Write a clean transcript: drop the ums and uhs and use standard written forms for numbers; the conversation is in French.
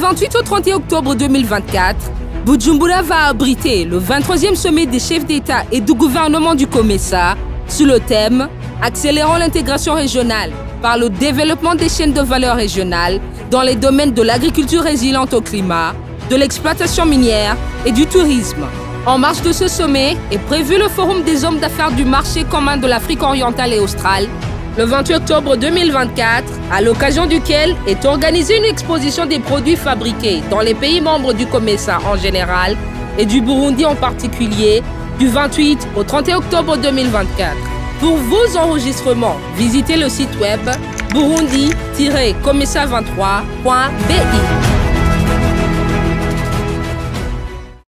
28 au 31 octobre 2024, Bujumbura va abriter le 23e sommet des chefs d'État et de gouvernement du COMESA sous le thème « Accélérant l'intégration régionale par le développement des chaînes de valeur régionales dans les domaines de l'agriculture résiliente au climat, de l'exploitation minière et du tourisme ». En marge de ce sommet est prévu le Forum des hommes d'affaires du marché commun de l'Afrique orientale et australe, le 28 octobre 2024, à l'occasion duquel est organisée une exposition des produits fabriqués dans les pays membres du COMESA en général et du Burundi en particulier, du 28 au 31 octobre 2024. Pour vos enregistrements, visitez le site web burundi-comesa23.bi.